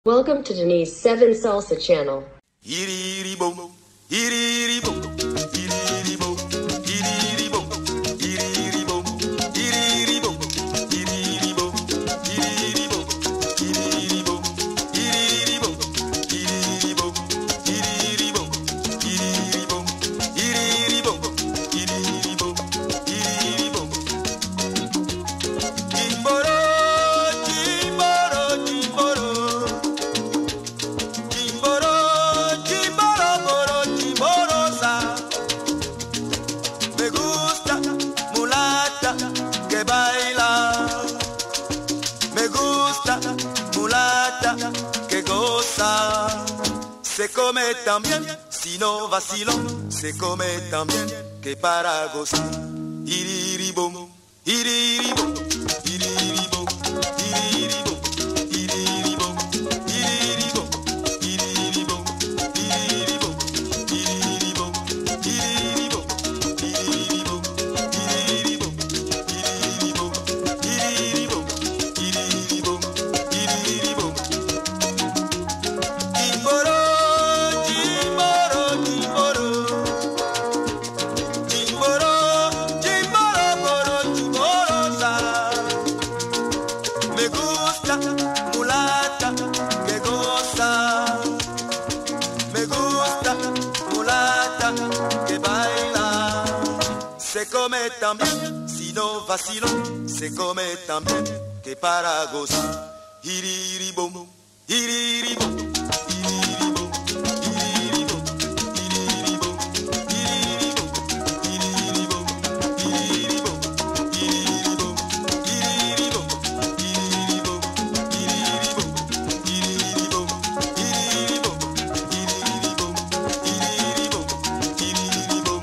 Welcome to Denise 7 Salsa channel. Se come también, si no vacilón, se come también, que para gozar. Iriribom, iriribom, iriribom, iriribom, iriribom, iriribom, iriribom, iriribom, iriribom, iriribom, iriribom, iriribom, iriribom, iriribom, iriribom, iriribom. Se come también, si no vacilón, se come también, que para gozar. Iriribom, iriribom, iriribom, iriribom, iriribom, iriribom, iriribom, iriribom, iriribom, iriribom, iriribom, iriribom, iriribom, iriribom, iriribom, iriribom, iriribom,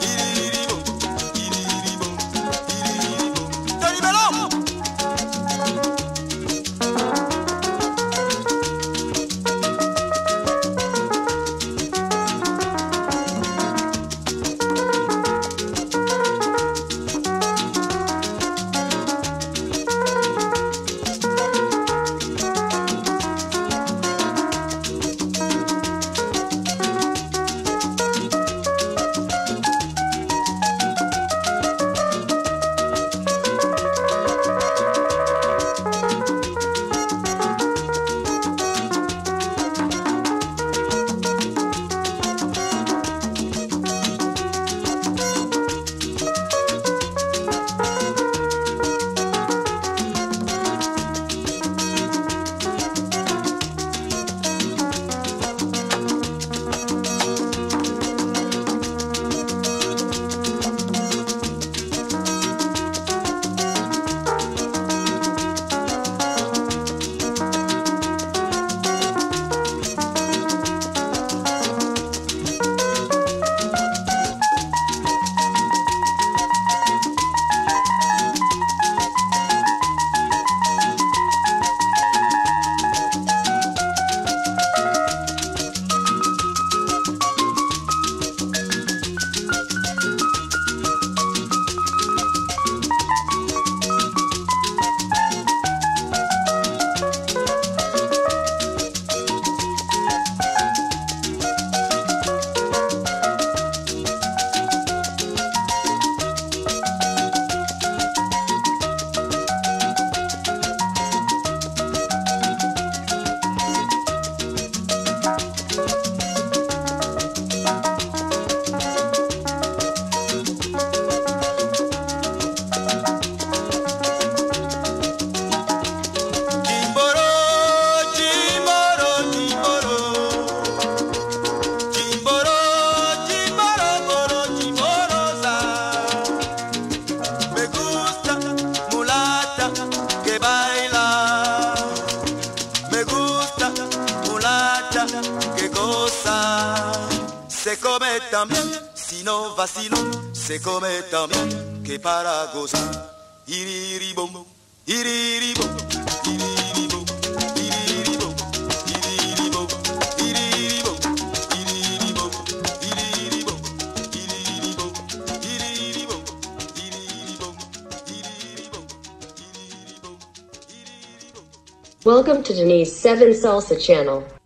Se come también, si no vacilón, se come también, que para gozar. Iriribom, iriribom, iriribom, iriribom, iriribom, iriribom, iriribom, iriribom, iriribom, iriribom, iriribom, iriribom, iriribom, iriribom. Welcome to Denise 7 Salsa channel.